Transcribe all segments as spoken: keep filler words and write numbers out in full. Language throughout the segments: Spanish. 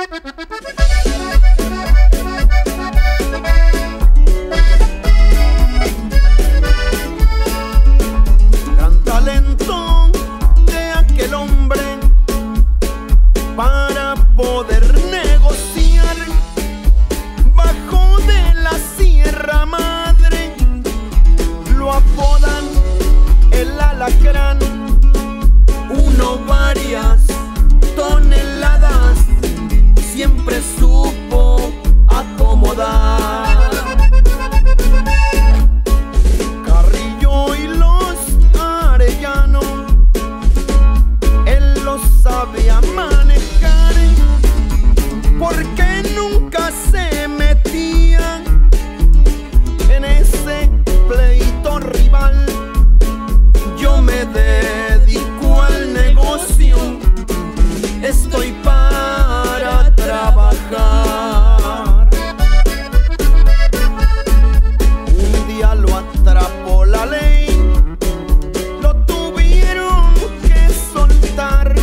Gran talento de aquel hombre para poder negociar bajo de la Sierra Madre. Lo apodan el alacrán. Uno varias toneladas siempre supo acomodar. Carrillo y los Arellano, él los sabía manejar, porque nunca se metía en ese pleito rival. Yo me dedico al negocio, estoy para trabajar. Un día lo atrapó la ley, lo tuvieron que soltar,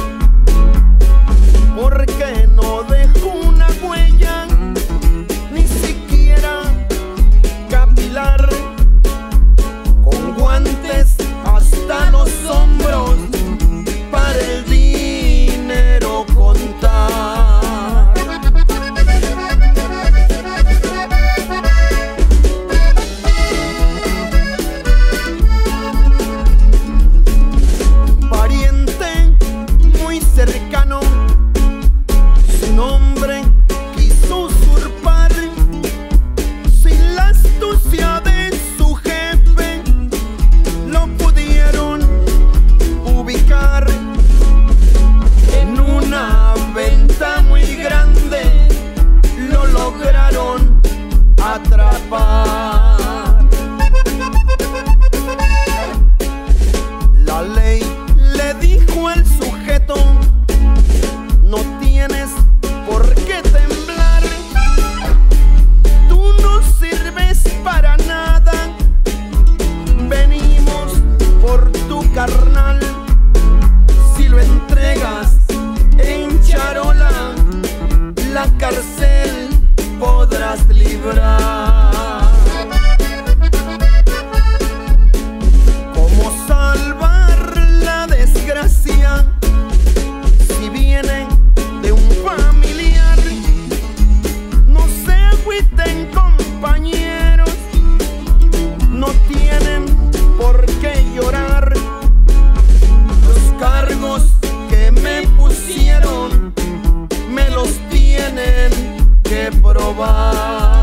porque no dejó una huella, ni siquiera capilar. Con guantes hasta los hombros para el dinero contar. Un pariente muy cercano, su nombre quiso usurpar, sin la astucia de su jefe lo pudieron ubicar en una venta muy grande, lo lograron atrapar. La ley le dijo al sujeto: no tienes por qué temblar, tú no sirves para nada, venimos por tu carnal. Si lo entregas en charola, la cárcel podrás librar. ¿Cómo salvar la desgracia si viene de un familiar? No se agüiten, compañeros, no tienen por qué llorar. Los cargos que me pusieron me los tienen que probar.